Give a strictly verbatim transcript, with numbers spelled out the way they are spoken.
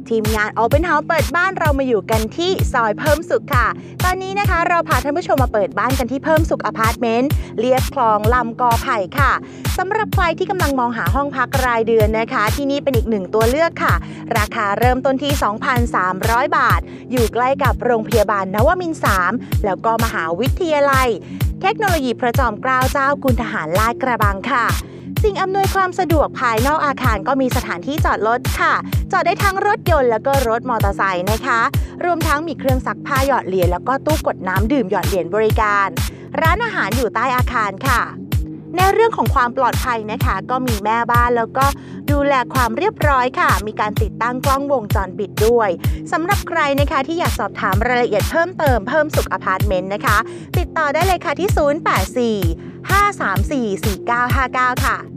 ทีมงาน Open House เปิดบ้านเรามาอยู่กันที่ซอยเพิ่มสุขค่ะตอนนี้นะคะเราพาท่านผู้ชมมาเปิดบ้านกันที่เพิ่มสุขอพาร์ตเมนต์เลียบคลองลำกอไผ่ค่ะสำหรับใครที่กำลังมองหาห้องพักรายเดือนนะคะที่นี่เป็นอีกหนึ่งตัวเลือกค่ะราคาเริ่มต้นที่ สองพันสามร้อย บาทอยู่ใกล้กับโรงพยาบาลนวมินทร์สามแล้วก็มหาวิทยาลัยเทคโนโลยีพระจอมเกล้าเจ้าคุณทหารลาดกระบังค่ะสิ่งอำนวยความสะดวกภายนอกอาคารก็มีสถานที่จอดรถค่ะจอดได้ทั้งรถยนต์แล้วก็รถมอเตอร์ไซค์นะคะรวมทั้งมีเครื่องซักผ้าหยอดเหรียญแล้วก็ตู้กดน้ำดื่มหยอดเหรียญบริการร้านอาหารอยู่ใต้อาคารค่ะในเรื่องของความปลอดภัยนะคะก็มีแม่บ้านแล้วก็ดูแลความเรียบร้อยค่ะมีการติดตั้งกล้องวงจรปิดด้วยสำหรับใครนะคะที่อยากสอบถามรายละเอียดเพิ่มเติมเพิ่มสุขอพาร์ตเมนต์นะคะติดต่อได้เลยค่ะที่ศูนย์ แปด สี่ ห้า สาม สี่ สี่ เก้า ห้า เก้าค่ะ